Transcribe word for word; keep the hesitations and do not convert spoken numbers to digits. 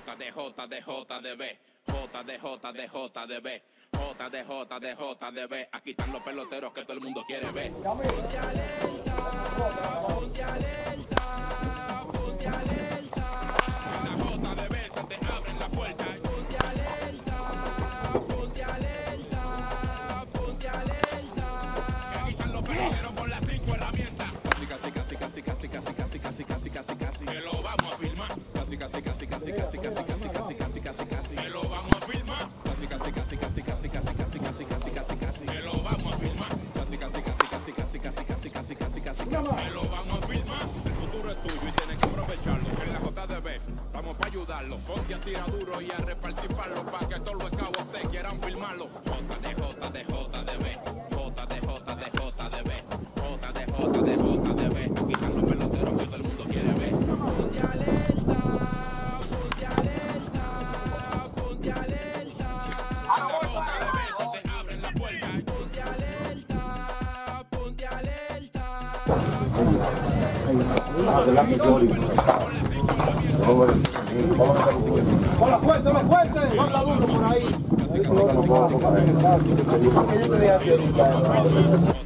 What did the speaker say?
J de J de J de B, J de J de J de B, J de J de J de B. Aquí están los peloteros que todo el mundo quiere ver. Ponte alerta, ponte alerta, ponte alerta. En la J de B se te abren las puertas. Ponte alerta, ponte alerta, ponte alerta. Que aquí están los peloteros con las cinco herramientas. Casi, casi, casi, casi, casi, casi, casi, casi, casi, casi. Que lo vamos a filmar. Casi, casi, casi, casi, casi, casi, casi, casi, casi, casi, casi. Que lo vamos a filmar. Casi, casi, casi, casi, casi, casi, casi, casi, casi, casi, casi. Que lo vamos a filmar. Casi, casi, casi, casi, casi, casi, casi, casi, casi, casi, casi. Que lo vamos a filmar. El futuro es tuyo y tienes que aprovecharlo. En la J D B vamos para ayudarlo. Ponte a tirar duro y a repartir palos para que todos los cabos te quieran filmarlo. J de J de J de B, J de J de J de B, J de J de J de B. Aquí están los peloteros que todo el mundo quiere ver. Ponte alerta, ponte alerta, ponte alerta. En la J D B se te abren las puertas. Ponte alerta, ponte alerta. ¡Hola, fuerte, hola, fuerte! ¡Habla duro por ahí!